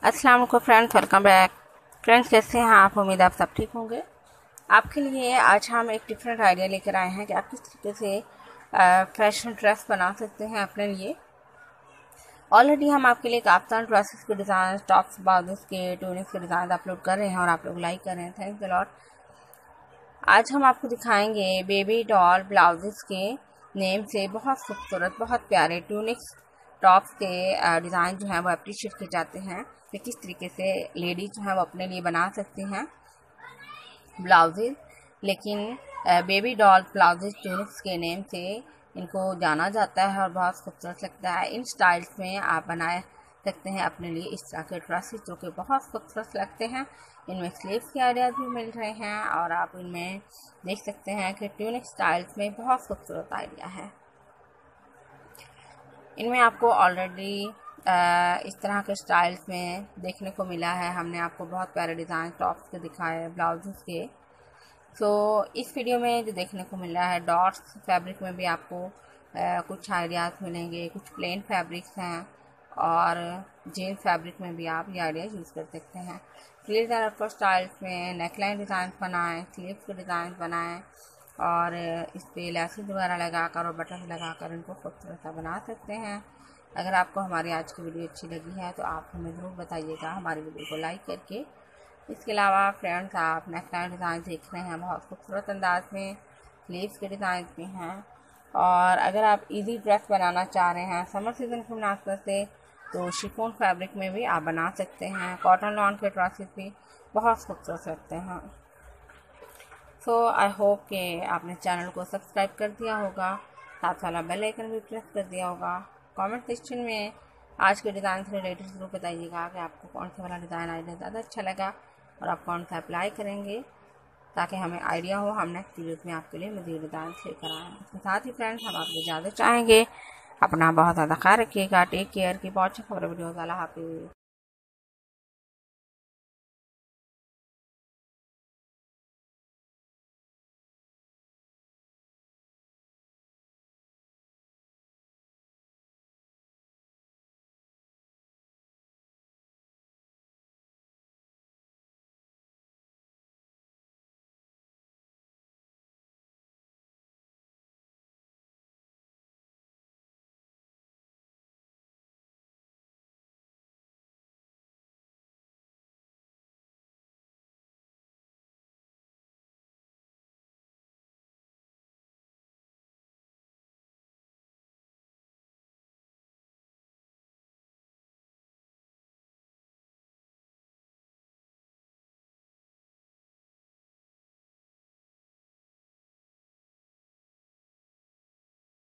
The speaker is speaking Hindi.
अस्सलाम वालेकुम फ्रेंड्स, वेलकम बैक। फ्रेंड्स, कैसे हैं आप? उम्मीद आप सब ठीक होंगे। आपके लिए आज हम एक डिफरेंट आइडिया लेकर आए हैं कि आप किस तरीके से फैशन ड्रेस बना सकते हैं अपने लिए। ऑलरेडी हम आपके लिए काफ्तान ड्रेसेस के डिज़ाइन, टॉप्स, ब्लाउजेस के, ट्यूनिक्स के डिज़ाइन अपलोड कर रहे हैं और आप लोग लाइक कर रहे हैं। Thanks a lot. आज हम आपको दिखाएंगे बेबी डॉल ब्लाउजेस के नेम से बहुत खूबसूरत, बहुत प्यारे ट्यूनिक्स टॉप्स के डिज़ाइन जो हैं वो अप्रिशिएट किए जाते हैं कि किस तरीके से लेडीज जो है वो अपने लिए बना सकती हैं ब्लाउजेज। लेकिन बेबी डॉल ब्लाउजेज ट्यूनिक्स के नेम से इनको जाना जाता है और बहुत खूबसूरत लगता है। इन स्टाइल्स में आप बनाए सकते हैं अपने लिए इस तरह के ड्रेसेस जो कि बहुत खूबसूरत लगते हैं। इनमें स्लीव्स के आइडियाज भी मिल रहे हैं और आप इनमें देख सकते हैं कि ट्यूनिक स्टाइल्स में बहुत खूबसूरत आइडिया है। इनमें आपको ऑलरेडी इस तरह के स्टाइल्स में देखने को मिला है। हमने आपको बहुत प्यारे डिज़ाइन टॉप्स के दिखाए, ब्लाउजेस के। तो इस वीडियो में जो देखने को मिल रहा है, डॉट्स फैब्रिक में भी आपको कुछ आइडियाज़ मिलेंगे। कुछ प्लेन फैब्रिक्स हैं और जीन फैब्रिक में भी आप ये आइडिया यूज़ कर सकते हैं। स्लीव्स एंड अपर स्टाइल्स में नेकलाइन डिज़ाइन बनाएं, स्लीव्स के डिज़ाइन बनाएं और इस पर लेसेस वगैरह लगाकर और बटन लगाकर इनको खूबसूरत सा बना सकते हैं। अगर आपको हमारी आज की वीडियो अच्छी लगी है तो आप हमें ज़रूर बताइएगा हमारी वीडियो को लाइक करके। इसके अलावा फ्रेंड्स, आप नेकलाइन डिज़ाइन देख रहे हैं बहुत खूबसूरत अंदाज में, स्लीव्स के डिज़ाइन भी हैं। और अगर आप इजी ड्रेस बनाना चाह रहे हैं समर सीज़न के मुनासिबत से तो शिफॉन फैब्रिक में भी आप बना सकते हैं। कॉटन लॉन के ड्रेसेस भी बहुत खूबसूरत लगते हैं। सो आई होप कि आपने चैनल को सब्सक्राइब कर दिया होगा, साथ वाला बेल आइकन भी प्रेस कर दिया होगा। कमेंट सेक्शन में आज के डिज़ाइन से रिलेटेड ज़रूर बताइएगा कि आपको कौन सा वाला डिज़ाइन आइडिया ज़्यादा अच्छा लगा और आप कौन सा अप्लाई करेंगे, ताकि हमें आइडिया हो हम नेक्स्ट वीडियोज़ में आपके लिए मज़ीद डिज़ाइन लेकर आएँ। इसके साथ ही फ्रेंड्स, हम आपको इजाज़त चाहेंगे। अपना बहुत ज़्यादा ख्याल रखिएगा। टेक केयर की। बहुत खबर वीडियोज़। अल्लाह हाफिज़।